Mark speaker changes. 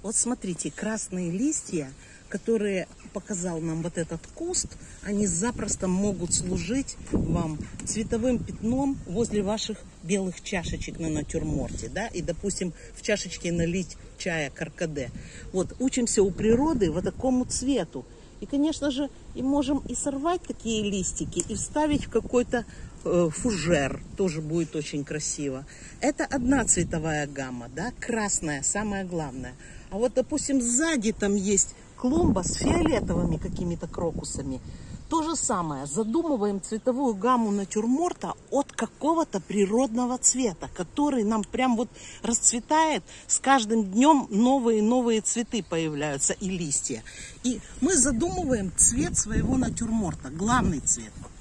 Speaker 1: Вот смотрите, красные листья, которые показал нам вот этот куст, они запросто могут служить вам цветовым пятном возле ваших белых чашечек на натюрморте, да, и, допустим, в чашечке налить чая каркаде. Вот, учимся у природы вот такому цвету. И, конечно же, и можем и сорвать такие листики, и вставить в какой-то фужер, тоже будет очень красиво. Это одна цветовая гамма, да, красная, самое главное. А вот, допустим, сзади там есть клумба с фиолетовыми какими-то крокусами. То же самое, задумываем цветовую гамму натюрморта от какого-то природного цвета, который нам прям вот расцветает, с каждым днем новые и новые цветы появляются и листья. И мы задумываем цвет своего натюрморта, главный цвет.